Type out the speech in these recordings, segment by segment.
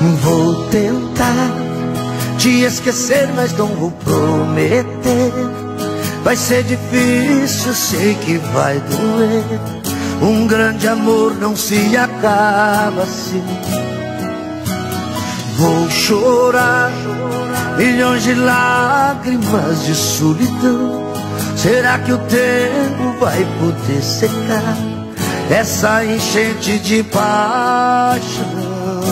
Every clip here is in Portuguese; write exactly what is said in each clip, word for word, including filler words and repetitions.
Vou tentar te esquecer, mas não vou prometer. Vai ser difícil, sei que vai doer. Um grande amor não se acaba assim. Vou chorar milhões de lágrimas de solidão. Será que o tempo vai poder secar essa enchente de paixão?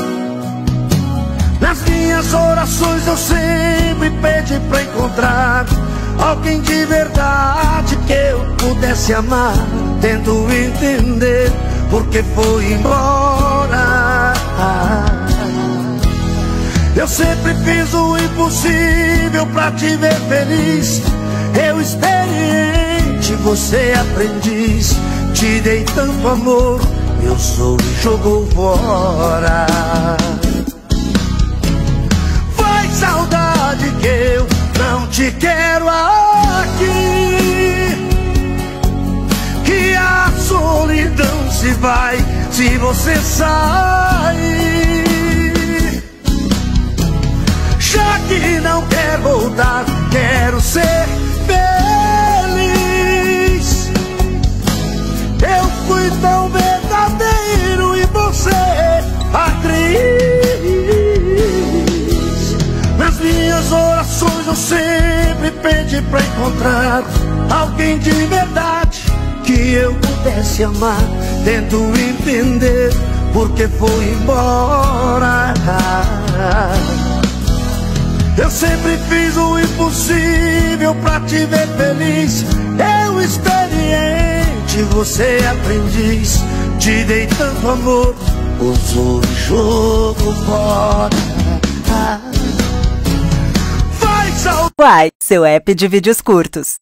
Nas minhas orações eu sempre pedi pra encontrar alguém de verdade que eu pudesse amar. Tento entender porque foi embora. Eu sempre fiz o impossível pra te ver feliz. Eu experiente, você aprendiz. Te dei tanto amor, meu sonho jogou fora. Vai saudade que eu não te quero aqui, que a solidão se vai se você sair. Já que não quer voltar, quero ser feliz. Eu fui tão verdadeiro e você atriz. Nas minhas orações eu sempre pedi pra encontrar alguém de verdade que eu pudesse amar. Tento entender porque foi embora. Eu sempre fiz o impossível pra te ver feliz. Eu experiente, você aprendiz. Te dei tanto amor, usou o jogo fora. Vai, Uai, seu app de vídeos curtos.